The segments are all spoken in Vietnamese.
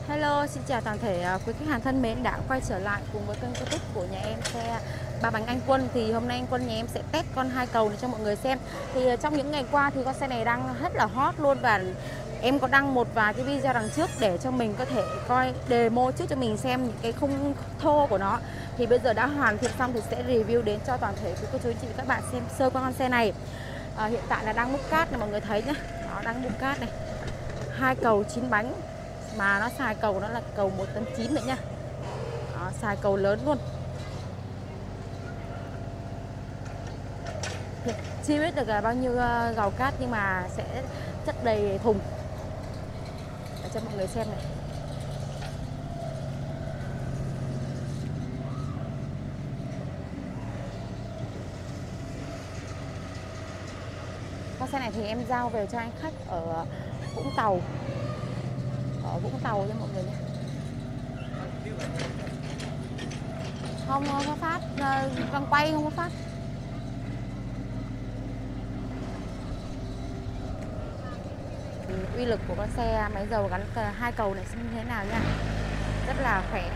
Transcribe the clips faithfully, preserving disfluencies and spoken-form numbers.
Hello, xin chào toàn thể uh, quý khách hàng thân mến đã quay trở lại cùng với kênh YouTube của nhà em xe Ba Bánh Anh Quân. Thì hôm nay anh Quân nhà em sẽ test con hai cầu này cho mọi người xem. Thì uh, trong những ngày qua thì con xe này đang rất là hot luôn, và em có đăng một vài cái video đằng trước để cho mình có thể coi demo trước cho mình xem những cái khung thô của nó. Thì bây giờ đã hoàn thiện xong thì sẽ review đến cho toàn thể quý cô chú anh chị các bạn xem sơ qua con xe này. uh, Hiện tại là đang múc cát này mọi người thấy nhé. Nó đang múc cát này, hai cầu chín bánh, mà nó xài cầu nó là cầu một tấn chín nữa nha. Đó, xài cầu lớn luôn. Thì chưa biết được là bao nhiêu gào cát nhưng mà sẽ chất đầy thùng để cho mọi người xem này. Con xe này thì em giao về cho anh khách ở Vũng Tàu, ở Vũng Tàu cho mọi người nhé. Không, không có phát, đang quay không có phát. Uy lực của con xe máy dầu gắn hai cầu này xem như thế nào nha. Rất là khỏe.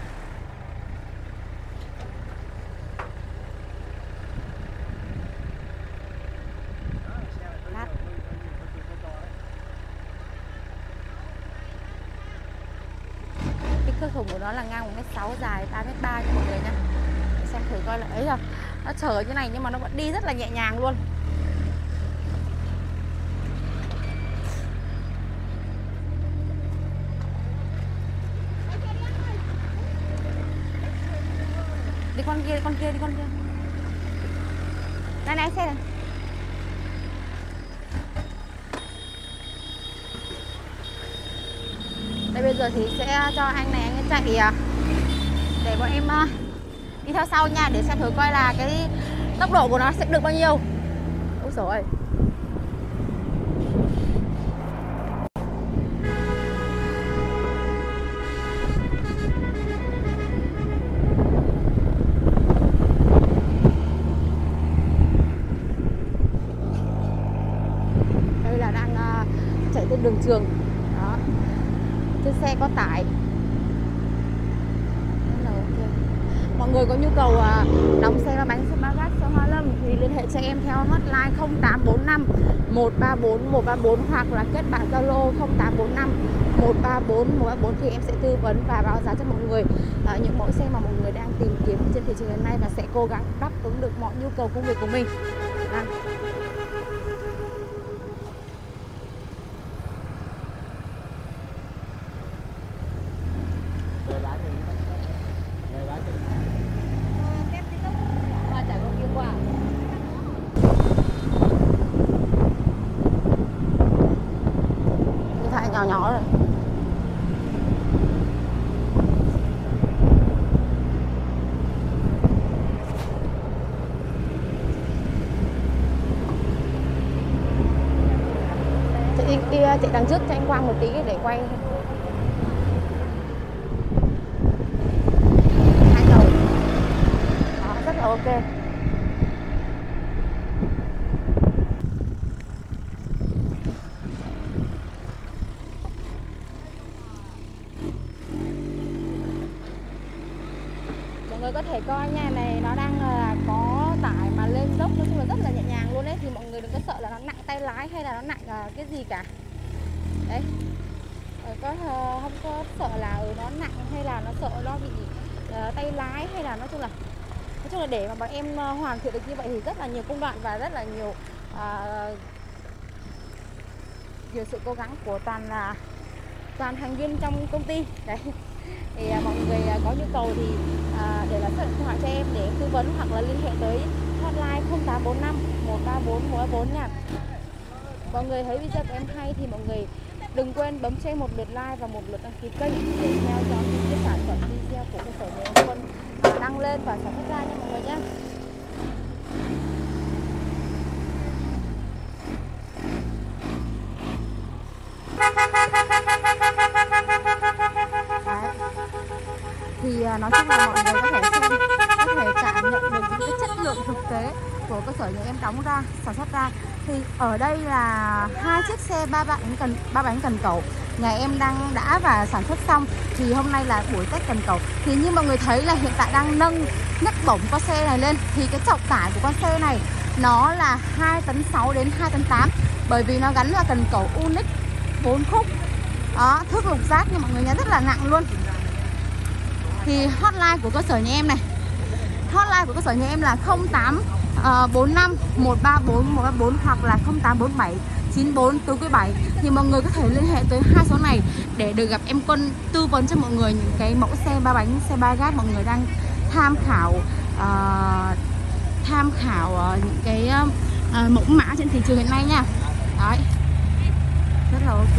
Kích thước thùng của nó là ngang một mét sáu, dài ba mét ba cho mọi người nha. Để xem thử coi là ấy rồi. Nó chở như này nhưng mà nó vẫn đi rất là nhẹ nhàng luôn. Đi con kia, đi con kia, đi con kia. Này này xe này. Đây bây giờ thì sẽ cho anh này anh chạy để bọn em đi theo sau nha, để xem thử coi là cái tốc độ của nó sẽ được bao nhiêu. Ôi dồi ôi. Đây là đang chạy trên đường trường. Đó. Trên xe có tải. Mọi người có nhu cầu uh, đóng xe Ba Bánh Ba Gác số Hoa Lâm thì liên hệ cho em theo hotline không tám bốn năm một ba bốn một ba bốn, hoặc là kết bạn Zalo không tám bốn năm một ba bốn một ba bốn, thì em sẽ tư vấn và báo giá cho mọi người uh, những mẫu xe mà mọi người đang tìm kiếm trên thị trường hiện nay, và sẽ cố gắng đáp ứng được mọi nhu cầu công việc của mình. À. Nhỏ nhỏ rồi. Chị đi, đi chạy đằng trước cho anh Quang một tí để quay. Hai đầu. Đó, rất là ok. Mọi người có thể coi nha, này nó đang là có tải mà lên dốc nói chung là rất là nhẹ nhàng luôn đấy. Thì mọi người đừng có sợ là nó nặng tay lái hay là nó nặng cái gì cả. Đấy, có không có sợ là nó nặng hay là nó sợ nó bị uh, tay lái, hay là nói chung là nói chung là để mà bọn em hoàn thiện được như vậy thì rất là nhiều công đoạn và rất là nhiều uh, nhiều sự cố gắng của toàn là toàn thành viên trong công ty đấy. Thì à, mọi người à, có nhu cầu thì à, để là số điện thoại cho em để em tư vấn, hoặc là liên hệ tới hotline không tám bốn năm một ba bốn một ba bốn nha. Mọi người thấy video của em hay thì mọi người đừng quên bấm cho em một lượt like và một lượt đăng ký kênh để theo dõi những cái sản phẩm video của cơ sở nhà em Quân đăng lên và sản xuất ra nha mọi người nhé. Thì nói chung là mọi người có thể xem, có thể cảm nhận được những cái chất lượng thực tế của cơ sở nhà em đóng ra, sản xuất ra. Thì ở đây là hai chiếc xe ba bánh cần ba bánh cần cẩu nhà em đang đã và sản xuất xong. Thì hôm nay là buổi test cần cầu. Thì như mọi người thấy là hiện tại đang nâng nhấc bổng con xe này lên. Thì cái trọng tải của con xe này nó là hai tấn sáu đến hai tấn tám. Bởi vì nó gắn là cần cầu Unix bốn khúc. Đó, thước lục giác nha mọi người nha, rất là nặng luôn. Thì hotline của cơ sở nhà em này, hotline của cơ sở nhà em là không tám bốn năm một ba bốn một ba bốn hoặc là không tám bốn bảy chín bốn tư bảy. Thì mọi người có thể liên hệ tới hai số này để được gặp em Quân tư vấn cho mọi người những cái mẫu xe ba bánh, xe ba gác mọi người đang tham khảo uh, tham khảo uh, những cái uh, mẫu mã trên thị trường hiện nay nha. Đấy, rất là ok.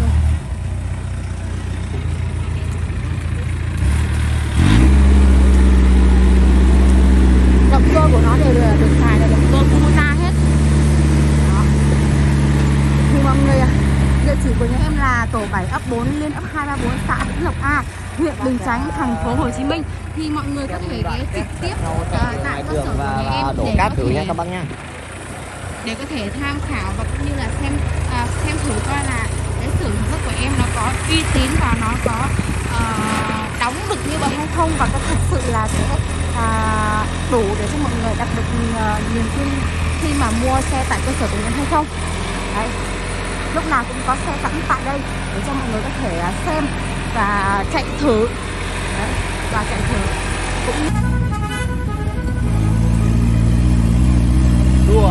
Động cơ của nó đều là được xài là động cơ Kubota hết. Đó. Thì mọi người, địa chỉ của nhà em là tổ bảy ấp bốn liên ấp hai ba bốn xã Vĩnh Lộc A, huyện Bình Chánh, thành phố Hồ Chí Minh. Thì mọi người có thể ghé trực tiếp uh, tại cơ sở của nhà em để có thể nha các bác nha, để có thể tham khảo và cũng như là xem uh, xem thử coi là cái xưởng sản xuất của em nó có uy tín và nó có uh, đóng được như vậy hay không, và có thực sự là sẽ uh, đủ để cho mọi người đặt được uh, niềm tin khi mà mua xe tại cơ sở của em hay không. Đấy, lúc nào cũng có xe sẵn tại đây để cho mọi người có thể uh, xem và chạy thử. Đấy, và chạy thử cũng đua.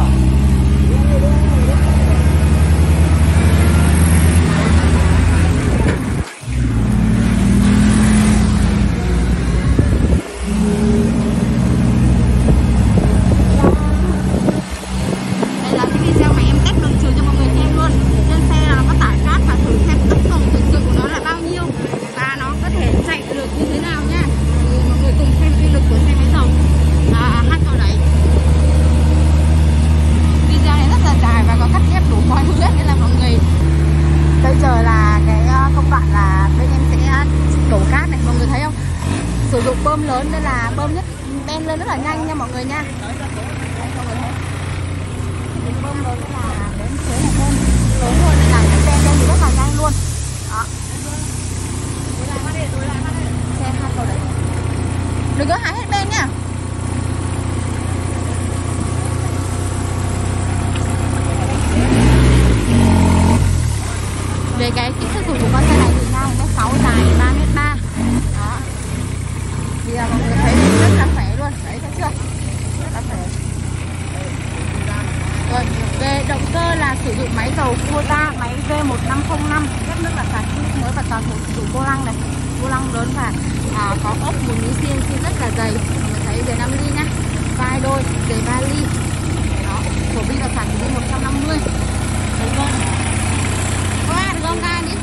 Sử dụng bơm lớn nên là bơm nhất ben lên rất là nhanh nha mọi người nha. Đấy, mọi người thấy. Bơm lớn là đến thế là bơm lớn hơn nên là cái ben lên thì rất là nhanh luôn. Đó. Xe hai cầu đấy. Đừng có hái hết ben nha. Về cái kích thước của con xe này thì cao một mét sáu, dài ba mét ba. Đó. Thì là mọi người thấy rất là khỏe luôn. Đấy, thấy chưa? Rất là khỏe. Rồi, về động cơ là sử dụng máy dầu Kubota, máy V một năm không năm, rất nước là sạch mới và toàn bộ sử dụng vô lăng này, vô lăng lớn và à, có ốp một miếng xiên xiên rất là dày. Mọi người thấy giày năm ly nhá, vai đôi, giày ba ly. Đó, phổ biến là sạch đến một trăm năm mươi. Đấy luôn. Qua được không ra đi.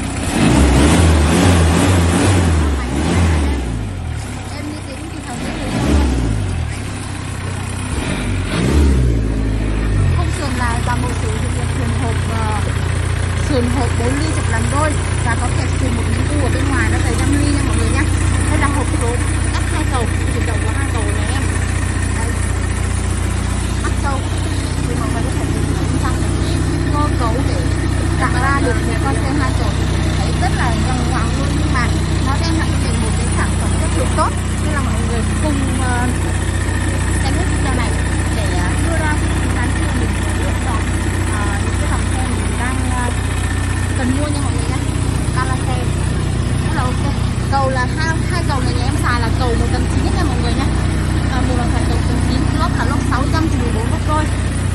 Sườn hộp bốn ly chụp làm đôi và có kẹp sườn một miếng u ở bên ngoài, nó đầy năm ly nha mọi người nhá. Đây là hộp số áp hai cầu, chuyển động của hai cầu này em. Đây, áp châu thì mọi người có thể dùng sang cái cơ cấu để tạo ra được một con xe hai cầu thấy rất là răng hoàng luôn, nhưng mà nó đem lại cho mình một cái sản phẩm chất lượng tốt. Nên là mọi người cùng uh, xem hết video này để uh, đưa ra cái giá trị mình lựa chọn uh, những cái dòng xe mình đang uh, cần mua nha mọi người nhé. Đang là xe rất là ok. Cầu là hai, hai cầu này nhà em xài là cầu một tấn chín nha mọi người nhé. À, một lần xài cầu tấn chín, lốp là lốp sáu trăm thì mười bốn gấp đôi.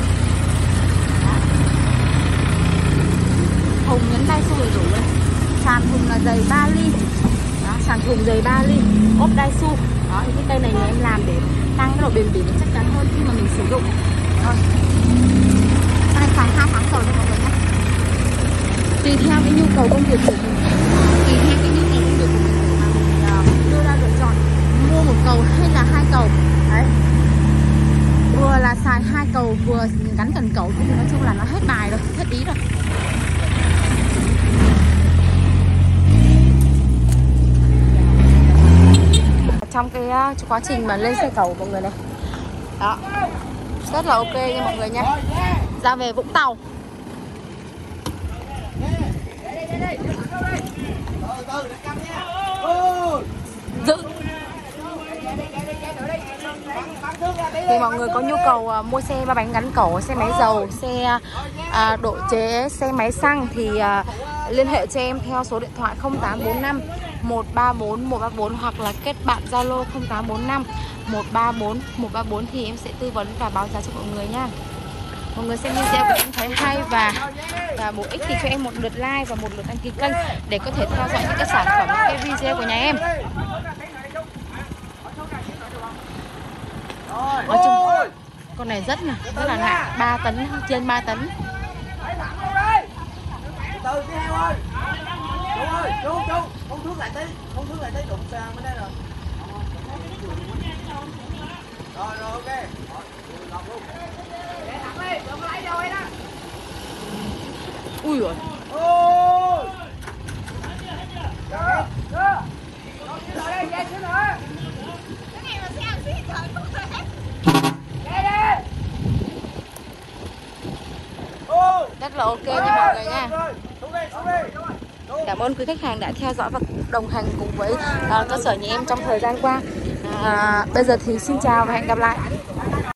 Thùng nhấn đai su đầy đủ luôn. Sàn thùng là dày ba ly. Đó, sàn thùng dày ba ly, ốp đai su. Đó, những cái cây này nhà em làm để tăng cái độ bền bỉ, chắc chắn hơn khi mà mình sử dụng. Rồi, cái này xài hai tháng rồi cho mọi người nhé. Tùy theo cái nhu cầu công việc của mình, tùy theo cái nhu cầu công việc của mình mà mình đưa ra lựa chọn mua một cầu hay là hai cầu. Đấy, vừa là xài hai cầu vừa gắn cần cầu thì nói chung là nó hết bài rồi, hết ý rồi. Trong cái uh, quá trình mà lên xe cầu mọi người này, đó, rất là ok nha mọi người nha. Ra về Vũng Tàu. Giữ. Thì mọi người có nhu cầu uh, mua xe ba bánh gắn cổ, xe máy dầu, xe uh, độ chế, xe máy xăng thì uh, liên hệ cho em theo số điện thoại không tám bốn năm một ba bốn một ba bốn hoặc là kết bạn Zalo không tám bốn năm một ba bốn một ba bốn thì em sẽ tư vấn và báo giá cho mọi người nha. Mọi người xem video của em thấy hay và và bổ ích thì cho em một lượt like và một lượt đăng ký kênh để có thể theo dõi những cái sản phẩm, những cái video của nhà em. Nói chung con này rất là rất là nặng, ba tấn, trên ba tấn. Từ đi heo ơi. Chú ơi, chú chú, con thước lại tí, con thước lại tí đụng sang bên đây rồi. Rồi rồi ok. Rồi lọc luôn. Để thẳng đi, đừng có lấy đâu ấy đó. Ui giời. Ôi. Chưa, chưa. Con xin lại đây, về xin nữa. Cái này mà xe xí trời không thể hết. Về đi. Rất là ok nha mọi người nha. Cảm ơn quý khách hàng đã theo dõi và đồng hành cùng với uh, cơ sở nhà em trong thời gian qua. Uh, bây giờ thì xin chào và hẹn gặp lại.